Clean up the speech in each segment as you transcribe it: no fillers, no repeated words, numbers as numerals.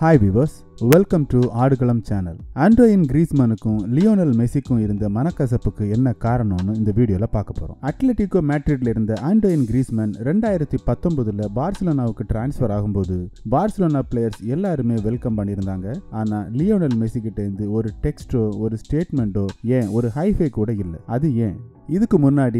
Hi viewers, welcome to Aadukalam channel. Antoine கிரீஸ்மனுக்கும் Lionel மெஸ்ஸிக்கும் இருந்த மனக்கசப்புக்கு என்ன காரணம்னு இந்த வீடியோல பார்க்க போறோம். அட்லெட்டிகோ மேட்ரிட்ல இருந்த ஆண்ட்ரோயின் கிரீஸ்மன் 2019ல பார்சிலோனாவுக்கு டிரான்ஸ்ஃபர் ஆகும்போது பார்சிலோனா பிளேயர்ஸ் எல்லாருமே வெல்கம் பண்ணியிருந்தாங்க. ஆனா லியோனல் மெஸ்ஸி கிட்ட இருந்து ஒரு டெக்ஸ்டோ ஒரு ஸ்டேட்மெண்டோ ஏன் ஒரு ஹைஃபை கூட இல்லை. அது ஏன்? இதுக்கு முன்னாடி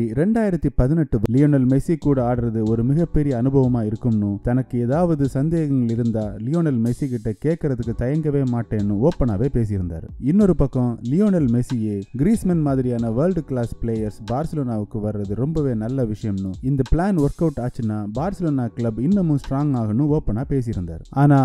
2018 லியோனல் மெஸ்ஸி கூட ஆடுறது ஒரு மிகப்பெரிய அனுபவமா இருக்கும்னு, தனக்கு ஏதாவது சந்தேகங்கள் இருந்தா லியோனல் மெஸ்ஸி கிட்ட கேட்கறதுக்கு தயங்கவே மாட்டேன்னு ஓப்பனாவே பேசியிருந்தாரு. இன்னொரு பக்கம் லியோனல் மெஸ்ஸியே கிரீஸ்மன் மாதிரியான வேர்ல்டு கிளாஸ் பிளேயர்ஸ் பார்சிலோனாவுக்கு வர்றது ரொம்பவே நல்ல விஷயம்னு, இந்த பிளான் ஒர்க் அவுட் ஆச்சுன்னா பார்சிலோனா கிளப் இன்னமும் ஸ்ட்ராங் ஆகணும் ஓப்பனா பேசியிருந்தாரு. ஆனா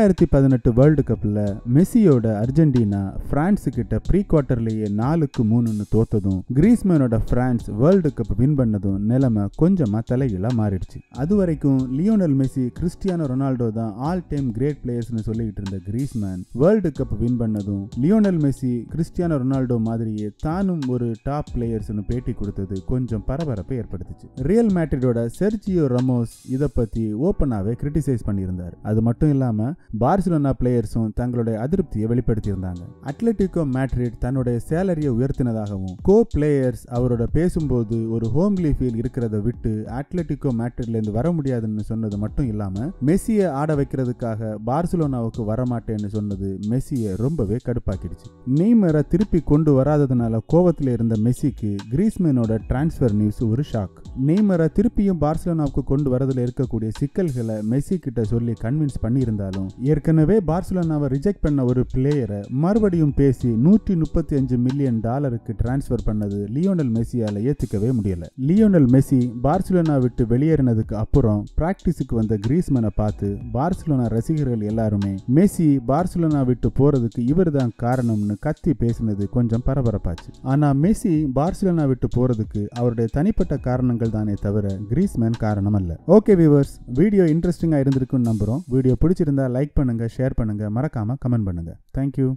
2018 வேர்ல்டு கப்ல மெஸ்ஸியோட அர்ஜென்டினா பிரான்ஸ் கிட்ட ப்ரீ குவார்டர்லயே 4-3 தோத்ததும் கிரீஸ்மனோட பிரான்ஸ் வேர்ல்டு கப் வின் பண்ணதும் நிலைமை கொஞ்சமா தலைகீழா மாறிடுச்சு. அது வரைக்கும் லியோனல் மெஸ்ஸி கிறிஸ்டியானோ ரொனால்டோ தான் ஆல் டைம் கிரேட் பிளேயர்ஸ்னு சொல்லிட்டு இருந்த கிரீஸ்மேன் வேர்ல்டு கப் வின் பண்ணதும் லியோனல் மெஸ்ஸி கிறிஸ்டியானோ ரொனால்டோ மாதிரியே தானும் ஒரு டாப் பிளேயர்ஸ்னு பேட்டி கொடுத்தது கொஞ்சம் பரபரப்பை ஏற்படுத்துச்சு. ரியல் மேட்ரிடோட செர்ஜியோ ரமோஸ் இதை பத்தி ஓப்பனாவே கிரிட்டிசைஸ் பண்ணியிருந்தார். அது மட்டும் இல்லாம பார்சிலோனா பிளேயர்ஸும் தங்களுடைய அதிருப்தியை வெளிப்படுத்தியிருந்தாங்க. அட்லெட்டிகோ மேட்ரிட் தன்னுடைய சேலரியை உயர்த்தினதாகவும் கோ பிளேயர்ஸ் அவரோட பேசும்போது ஒரு ஹோம்லி ஃபீல் இருக்கிறத விட்டு அட்லெட்டிகோ மேட்ரிட்ல இருந்து வர முடியாதுன்னு சொன்னது மட்டும் இல்லாம மெஸ்ஸியை ஆட வைக்கிறதுக்காக பார்சிலோனாவுக்கு வரமாட்டேன்னு சொன்னது மெஸ்ஸியை ரொம்பவே கடுப்பாக்கிடுச்சு. நெய்மரை திருப்பி கொண்டு வராததுனால கோவத்தில் இருந்த மெஸ்ஸிக்கு கிரீஸ்மேனோட டிரான்ஸ்ஃபர் நியூஸ் ஒரு ஷாக். நெய்மரை திருப்பியும் பார்சிலோனாவுக்கு கொண்டு வரதுல இருக்கக்கூடிய சிக்கல்களை மெஸ்ஸி கிட்ட சொல்லி கன்வின்ஸ் பண்ணியிருந்தாலும் ஏற்கனவே பார்சிலோனாவை ரிஜெக்ட் பண்ண ஒரு பிளேயரை மறுபடியும் பேசி $135 மில்லியன் டிரான்ஸ்ஃபர் பண்ணது லியோனல் மெஸ்ஸியால ஏத்துக்கவே முடியல. லியோனல் மெஸ்ஸி பார்சிலோனா விட்டு வெளியேறினதுக்கு அப்புறம் பிராக்டிஸுக்கு வந்த கிரீஸ்மனை பார்த்து பார்சிலோனா ரசிகர்கள் எல்லாருமே மெஸ்ஸி பார்சிலோனா விட்டு போறதுக்கு இவர் தான் காரணம்னு கத்தி பேசினது கொஞ்சம் பரபரப்பாச்சு. ஆனா மெஸ்ஸி பார்சிலோனா விட்டு போறதுக்கு அவருடைய தனிப்பட்ட காரணங்கள் தானே தவிர கிரீஸ்மேன் காரணம் அல்ல. ஓகே வியூவர்ஸ், வீடியோ இன்ட்ரெஸ்டிங்கா இருந்திருக்குன்னு நம்புறோம். வீடியோ பிடிச்சிருந்தா லைக் பண்ணுங்க, ஷேர் பண்ணுங்க, மறக்காம கமெண்ட் பண்ணுங்க. தேங்க்யூ.